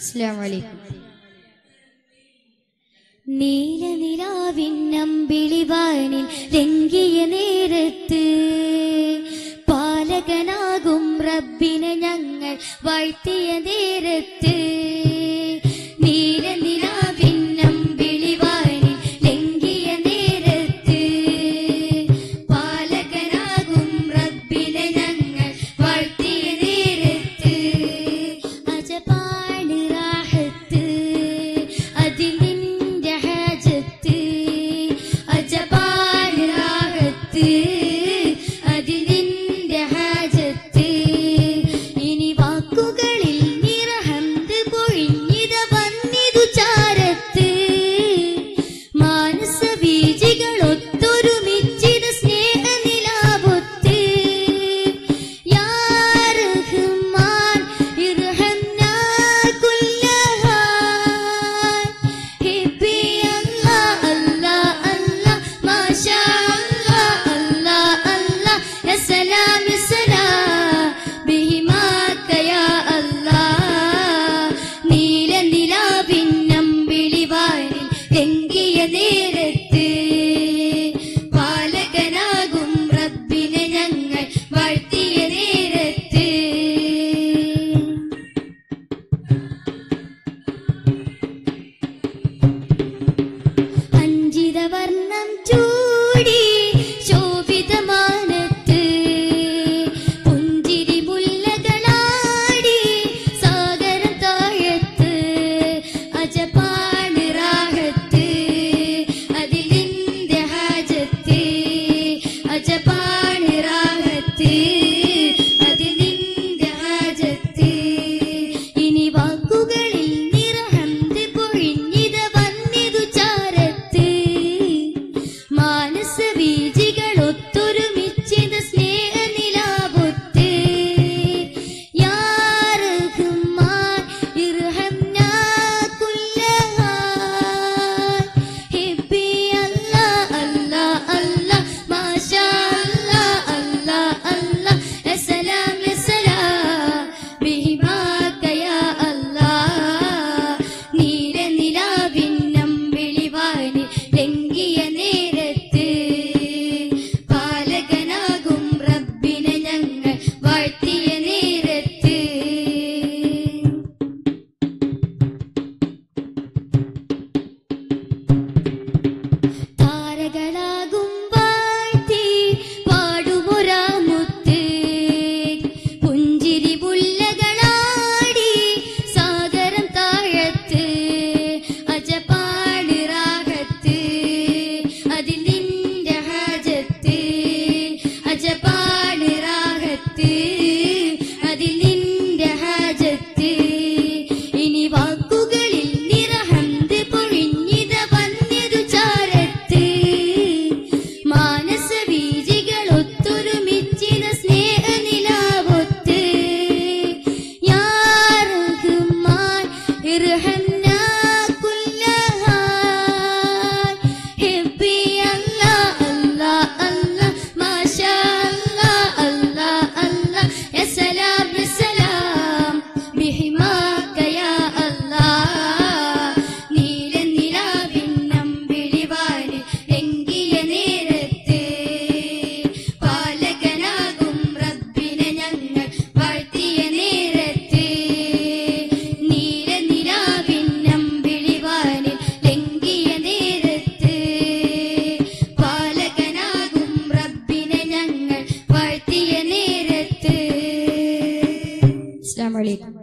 അസ്സലാമു അലൈക്കും. നീലനിലാവിന്നമ്പിളിവാനിൽ ലംഘിയ നേരത്ത് പാലകനാകും റബ്ബിനെ ഞങ്ങൾ വാഴ്ത്തിയ നേരത്ത് നീലനിലാവിന്നമ്പിളിവാനിൽ ലംഘിയ നേരത്ത് പാലകനാകും റബ്ബിനെ ഞങ്ങൾ വാഴ്ത്തിയ നേരത്ത് അജപാണ് റാഹത്ത് അതിൽ നിന്റെ ഹാജത്ത് അജപാണ് റാഹത്ത് അതിൽ നിന്റെ ഹാജത്ത് ഇനി വാക്കുകളിൽ നിറഹന്ത് പൊഴിഞ്ഞിത വന്നിതു ചാരത്ത് മാനസ ബീജികളൊത്തൊരുമിച്ചിത സ്നേഹ നിലാവൊത്ത് യാ റഹ്മാൻ ഇർഹംനാ കുല്ലഹാൽ ഹിബ്ബി അല്ലാഹ് അല്ലാഹ് അല്ലാഹ് മാഷാ അല്ലാഹ് അല്ലാഹ് അല്ലാഹ് യാ സലാം യാ സലാം ബിഹിമാക യാ അല്ലാഹ് നീലനിലാവിന്നമ്പിളിവാനിൽ ലംഘിയ നേരത്ത് പാലകനാകും റബ്ബിനെ ഞങ്ങൾ വാഴ്ത്തിയ നേരത്ത് അഞ്ചിതവർണം ചൂടി ശോഭിതമാനത്ത് പുഞ്ചിരി മുല്ലകളാടി സാഗരം താഴത്ത് അജപാണ് റാഹത്ത് അതിൽ നിന്റെ ഹാജത്ത് അജപാണ് റാഹത്ത് അതിൽ നിന്റെ ഹാജത്ത് ഇനി വാക്കുകളിൽ നിറഹന്ത് പൊഴിഞ്ഞിത വന്നിതു ചാരത്ത് മാനസ ബീജികളൊത്തൊരുമിച്ചിത സ്നേഹ നിലാവൊത്ത് യാ റഹ്മാൻ ഇർഹംനാ കുല്ലഹാൽ ഹിബ്ബി അല്ലാഹ് അല്ലാഹ് അല്ലാഹ് മാഷാ അല്ലാഹ് അല്ലാഹ് അല്ലാഹ് യാ സലാം യാ സലാം ബിഹിമാക യാ അല്ലാഹ് നീലനിലാവിന്നമ്പിളിവാനിൽ ലംഘിയ നേരത്ത് പാലകനാകും റബ്ബിനെ ഞങ്ങൾ വാഴ്ത്തിയ നേരത്ത് താരകളാകും വാഴ്ത്തി പാടുമൊരാമുത്ത് പുഞ്ചിരി മുല്ലകളാടി സാഗരം താഴത്ത് അജപാണ് റാഹത്ത് അതിൽ നിന്റെ ഹാജത്ത് അജപാണ് റാഹത്ത് അതിൽ നിന്റെ ഹാജത്ത് ഇനി വാക്കുകളിൽ നിറഹന്ത് പൊഴിഞ്ഞിത വന്നിതു ചാരത്ത് മാനസ ബീജികളൊത്തൊരുമിച്ചിത സ്നേഹ നിലാവൊത്ത് യാ റഹ്മാൻ ഇർഹംനാ കുല്ലഹാൽ ഹിബ്ബി അല്ലാഹ് അല്ലാഹ് അല്ലാഹ് മാഷാ അല്ലാഹ് അല്ലാഹ് അല്ലാഹ് യാ സലാം യാ സലാം ബിഹിമാക യാ അല്ലാഹ് നീലനിലാവിന്നമ്പിളിവാനിൽ ലംഘിയ നേരത്ത് പാലകനാകും റബ്ബിനെ ഞങ്ങൾ വാഴ്ത്തിയ നേരത്ത് നീലനിലാവിന്നമ്പിളിവാനിൽ ലംഘിയ നേരത്ത് പാലകനാകും റബ്ബിനെ ഞങ്ങൾ വാഴ്ത്തിയ നേരത്ത്. അസ്സലാമു അലൈക്കും.